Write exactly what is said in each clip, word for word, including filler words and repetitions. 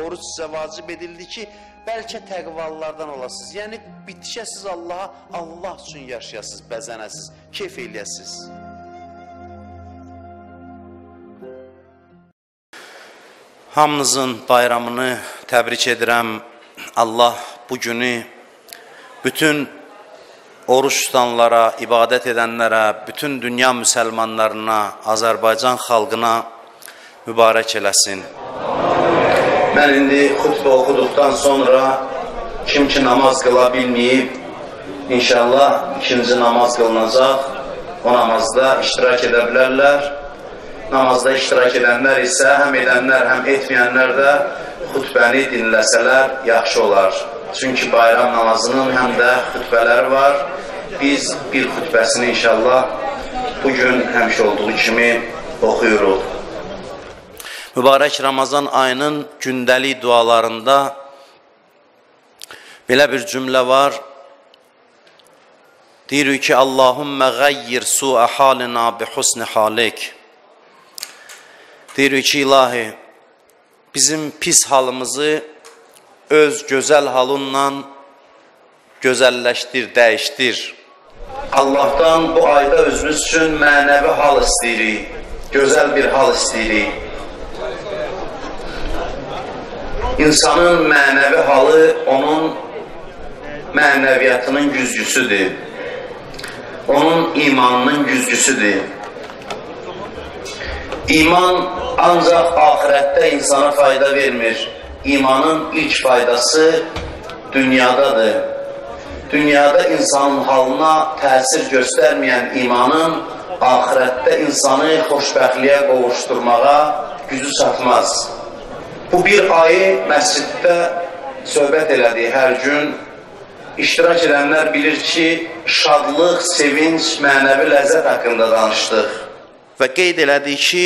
oruç sizə vacib edildi ki, bəlkə təqvallardan olasınız. Yəni, bitişəsiz Allaha, Allah üçün yaşayasınız, bəzənəsiz, keyf eləyəsiz. Hamınızın bayramını təbrik edirəm. Allah bu günü bütün oruç tutanlara, ibadət edənlərə, bütün dünya müsəlmanlarına, Azərbaycan xalqına mübarək eləsin. Mən indi xutbə oxuduqdan sonra kim ki namaz qıla bilməyib, inşallah ikinci namaz qılınacaq, o namazda iştirak edə bilərlər. Namazda iştirak edənlər isə həm edənlər, həm etməyənlər də xutbəni dinləsələr yaxşı olar. Çünki bayram namazının həm də xutbələri var. Biz bir xutbəsini inşallah bugün həmişə olduğu kimi oxuyuruq. Mübarək Ramazan ayının gündəlik dualarında belə bir cümlə var. Deyirik ki, Allahümmə qəyyir su'a halina bi husni halik. Deyirik ki, ilahi, bizim pis halımızı öz gözəl halınla gözəlləşdir, dəyişdir. Allah'tan bu ayda özümüz üçün mənəvi hal istəyirik, gözəl bir hal istəyirik. İnsanın mənəvi halı onun mənəviyyatının güzgüsüdür. Onun imanının güzgüsüdür. İman ancaq ahirətdə insana fayda vermir. İmanın ilk faydası dünyadadır. Dünyada insanın halına təsir göstərməyən imanın ahirətdə insanı xoşbəxtliyə qovuşturmağa gücü çatmaz. Bu bir ayı məsciddə söhbət elədik hər gün. İştirak edənlər bilir ki, şadlıq, sevinç, mənəvi ləzzət haqqında danışdıq. Və qeyd elədik ki,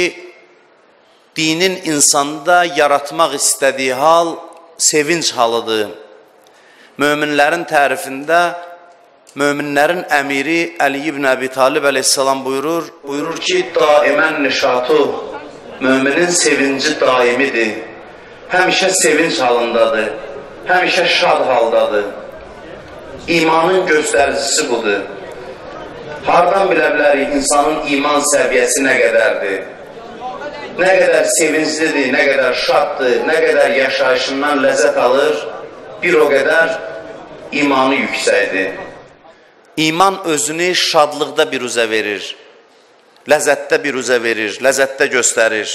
dinin insanda yaratmaq istədiyi hal sevinç halıdır. Möminlərin tərifində möminlərin əmiri Əli ibn Əbi Talib əleyhissalam buyurur, buyurur ki, daimən nişatu, möminin sevinci daimidir. Həmişə sevinç halındadır, həmişə şad haldadır. İmanın göstəricisi budur. Hardan bilə bilərik insanın iman səviyyəsi nə qədərdir? Nə qədər sevinclidir, nə qədər şaddır, nə qədər yaşayışından ləzzət alır, bir o qədər imanı yüksəkdir. İman özünü şadlıqda bir üzə verir, ləzzətdə bir üzə verir, ləzzətdə göstərir.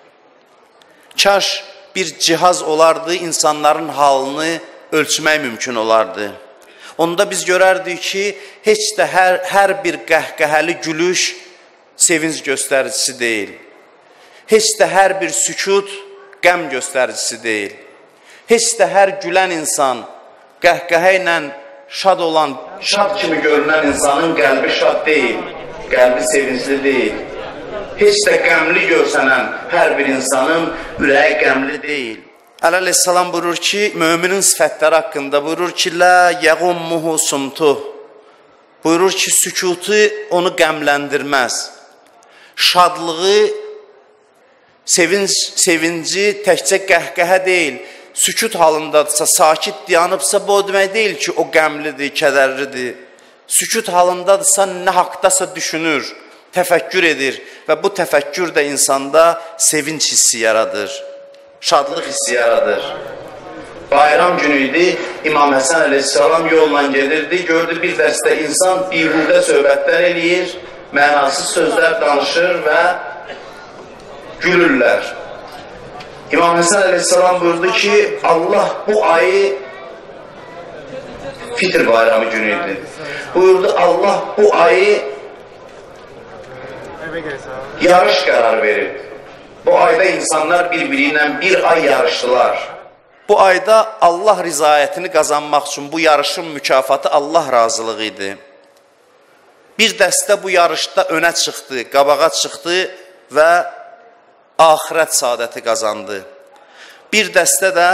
Kaş bir cihaz olardı, insanların halını ölçmək mümkün olardı. Onda biz görərdik ki, heç də hər, hər bir qəhqəhəli gülüş sevinç göstəricisi deyil. Heç də hər bir sükut qəm göstəricisi deyil. Heç də hər gülən insan, qəhqəhə ilə şad olan, şad kimi görünən insanın qəlbi şad deyil, qəlbi sevincli deyil. Heç də qəmli görsənən hər bir insanın ürəyi qəmli deyil. Əli əleyhissalam buyurur ki, möminin sifətləri haqqında buyurur ki, lə yəğummuhu sumtuh. Buyurur ki, sükutu onu qəmləndirməz. Şadlığı, sevinç, sevinci təkcə qəhqəhə deyil, sükut halındadırsa, sakit dayanıbsa, bu o demək deyil ki, o qəmlidir, kədərlidir. Sükut halındadırsa, nə haqdasa düşünür, təfəkkür edir və bu təfəkkür də insanda sevinç hissi yaradır, şadlıq hissi yaradır. Bayram günü idi, İmam Həsən əleyhissalam yolla gedirdi, gördü bir dəstə insan bihudə söhbətlər eləyir, mənasız sözlər danışır və gülürlər. İmam Həsən əleyhissalam buyurdu ki, Allah bu ayı Fitr bayramı günü idi. Buyurdu, Allah bu ayı yarış qərar verib. Bu ayda insanlar birbiri ilə bir ay yarışdılar. Bu ayda Allah rizayətini qazanmaq üçün bu yarışın mükafatı Allah razılığı idi. Bir dəstə bu yarışda önə çıxdı, qabağa çıxdı və axirət saadəti qazandı. Bir dəstə də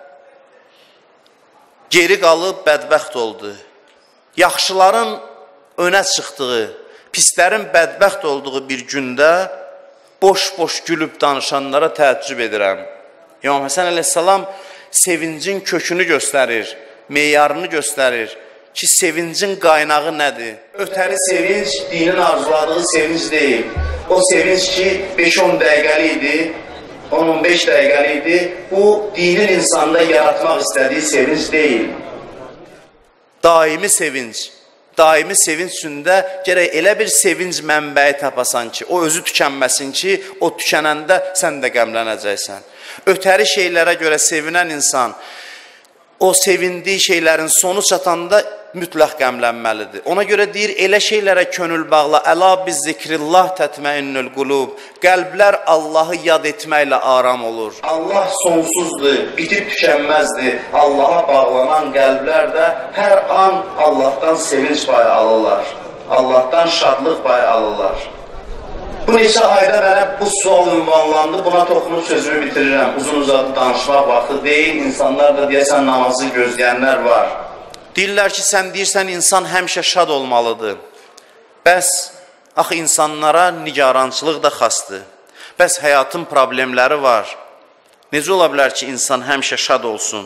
geri qalıb bədbəxt oldu. Yaxşıların önə çıxdığı, pislərin bədbəxt olduğu bir gündə boş-boş gülüb danışanlara təəccüb edirəm. İmam Həsən əleyhissalam sevincin kökünü göstərir, meyarını göstərir ki, sevincin qaynağı nədir? Ötəri sevinç dinin arzuladığı sevinç deyil. O sevinç ki, beş on dəqiqəli idi, on on beş dəqiqəli idi. Bu, dinin insanda yaratmaq istədiyi sevinç deyil. Daimi sevinç. Daimi sevinç üstündə gərək elə bir sevinç mənbəyi tapasan ki, o özü tükənməsin ki, o tükənəndə sən də qəmlənəcəksən. Ötəri şeylərə görə sevinən insan, o sevindiyi şeylərin sonu çatanda mütləq qəmlənməlidir. Ona görə deyir, elə şeylərə könül bağla, əla biz zikrillah tətməinnül qulub. Qəlblər Allahı yad etməklə aram olur. Allah sonsuzdur, bitib tükənməzdir. Allaha bağlanan qəlblər də hər an Allahdan sevinç payı alırlar. Allahdan şadlıq payı alırlar. Bu neçə ayda mənə bu sual ünvanlandı, buna toxunub sözümü bitirirəm. Uzun uzadı danışmaq vaxtı deyil, insanlar da deyəsən namazı gözləyənlər var. Deyirlər ki, sən deyirsən, insan həmişə şad olmalıdır. Bəs, axı insanlara nigarançılıq da xasdır. Bəs, həyatın problemləri var. Necə ola bilər ki, insan həmişə şad olsun?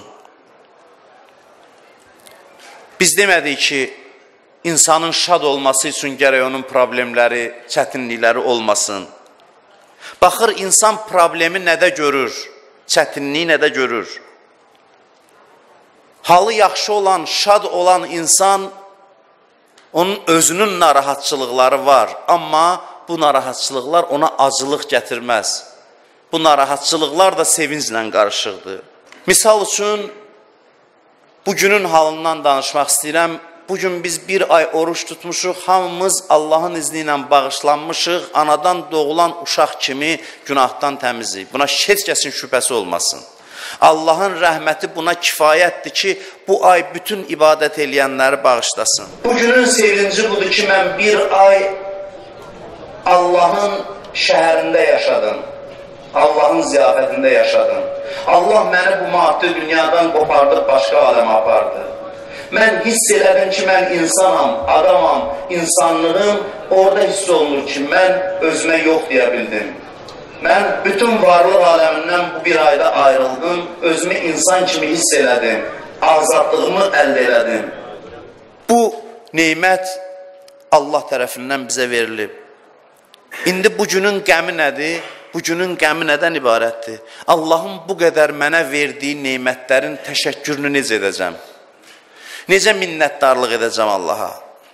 Biz demədik ki, insanın şad olması üçün gərək onun problemləri, çətinlikləri olmasın. Baxır, insan problemi nədə görür, çətinliyi nədə görür? Halı yaxşı olan, şad olan insan, onun özünün narahatçılıqları var. Amma bu narahatçılıqlar ona acılıq gətirməz. Bu narahatçılıqlar da sevinclə qarışıqdır. Misal üçün, bugünün halından danışmaq istəyirəm. Bugün biz bir ay oruç tutmuşuq, hamımız Allahın izni ilə bağışlanmışıq, anadan doğulan uşaq kimi günahdan təmizik. Buna heç kəsin şübhəsi olmasın. Allahın rəhməti buna kifayətdir ki, bu ay bütün ibadət eləyənləri bağışlasın. Bugünün sevinci budur ki, mən bir ay Allahın şəhərində yaşadım. Allahın ziyafətində yaşadım. Allah məni bu maddi dünyadan qopardıb başqa aləmə apardı. Mən hiss elədim ki, mən insanam, adamam, insanlığım orada hiss olunur ki, mən özümə yox deyə bildim. Mən bütün varlıq aləmindən bu bir ayda ayrıldım, özümü insan kimi hiss elədim, azadlığımı əldə elədim. Bu neymət Allah tərəfindən bizə verilib. İndi bugünün qəmi nədir? Bugünün qəmi nədən ibarətdir? Allahın bu qədər mənə verdiyi neymətlərin təşəkkürünü necə edəcəm? Necə minnətdarlıq edəcəm Allaha?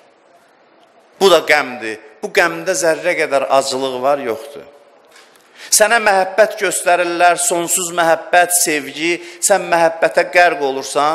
Bu da qəmdir. Bu qəmdə zərrə qədər acılıq var, yoxdur. Sənə məhəbbət göstərirlər, sonsuz məhəbbət, sevgi, sən məhəbbətə qərq olursan,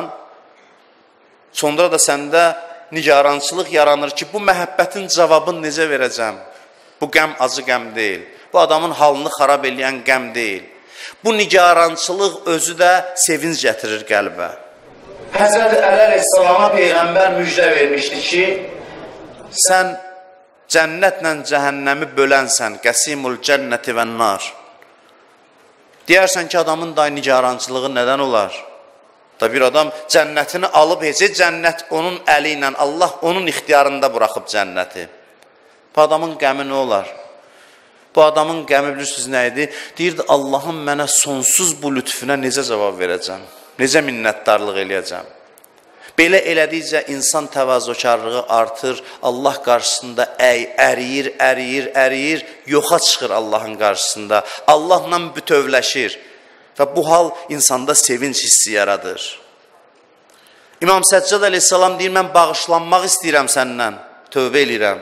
sonra da səndə nigarançılıq yaranır ki, bu məhəbbətin cavabını necə verəcəm? Bu qəm acı qəm deyil. Bu adamın halını xarab eləyən qəm deyil. Bu nigarançılıq özü də sevinç gətirir qəlbə. Həzrət Əli əleyhissalama Peyğəmbər müjdə vermişdi ki, sən cənnətlə cəhənnəmi bölənsən, qəsimul cənnəti və nar. Deyərsən ki, adamın da nigarançılığı nədən olar? Da bir adam cənnətini alıb, heç cənnət onun əli ilə, Allah onun ixtiyarında buraxıb cənnəti. Bu adamın qəmi nə olar? Bu adamın qəmi bilirsiniz nə idi? Deyirdi, Allahın mənə sonsuz bu lütfüne necə cavab verəcəm? Necə minnətdarlıq eləyəcəm? Belə elədikcə insan təvazökarlığı artır, Allah qarşısında əy, əriyir, əriyir, əriyir, yoxa çıxır Allahın qarşısında. Allahla bütövləşir və bu hal insanda sevinç hissi yaradır. İmam Səccad əleyhissalam deyir, mən bağışlanmaq istəyirəm səndən, tövbə eləyirəm.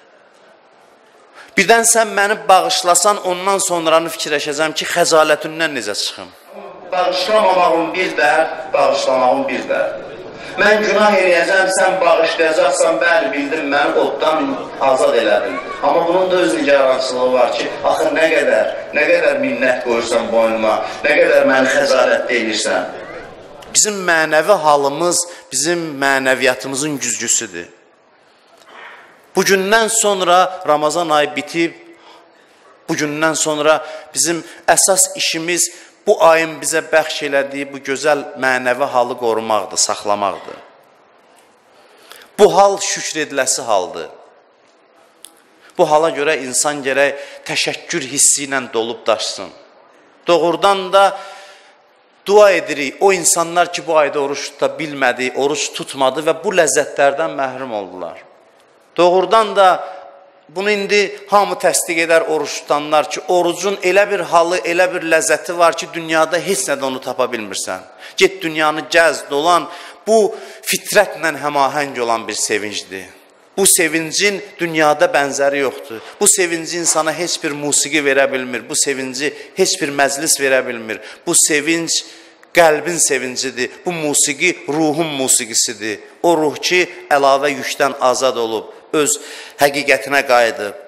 Birdən sən məni bağışlasan, ondan sonranı fikirləşəcəm ki, xəcalətündən necə çıxım? Bağışlamamağın bir dərd, bağışlamağın bir dərd. Mən günah eləyəcəm, sən bağışlayacaqsan, bəli bildim, məni oddan azad elədin. Amma bunun da öz nigarançılığı var ki, axı nə qədər, nə qədər minnət qoyursan boynuma, nə qədər məni xəcalətdə eləyirsən. Bizim mənəvi halımız, bizim mənəviyyatımızın güzgüsüdür. Bugündən sonra Ramazan ayı bitib, bugündən sonra bizim əsas işimiz bu ayın bizə bəxş elədiyi bu gözəl mənəvi halı qorumaqdır, saxlamaqdır. Bu hal şükr ediləsi haldır. Bu hala görə insan gərək təşəkkür hissi ilə dolub daşsın. Doğrudan da Dua edirik o insanlar ki bu ayda oruç tuta bilmədi, oruç tutmadı və bu ləzzətlərdən məhrum oldular. Doğrudan da bunu indi hamı təsdiq edər oruç tutanlar ki, orucun elə bir halı, elə bir ləzzəti var ki, dünyada heç nədə onu tapa bilmirsən. Get dünyanı gəz, dolan, bu fitrətlə həmahəng olan bir sevincdir. Bu sevincin dünyada bənzəri yoxdur. Bu sevinci insana heç bir musiqi verə bilmir. Bu sevinci heç bir məclis verə bilmir. Bu sevinc qəlbin sevincidir. Bu musiqi ruhun musiqisidir. O ruh ki, əlavə yükdən azad olub, öz həqiqətinə qayıdıb.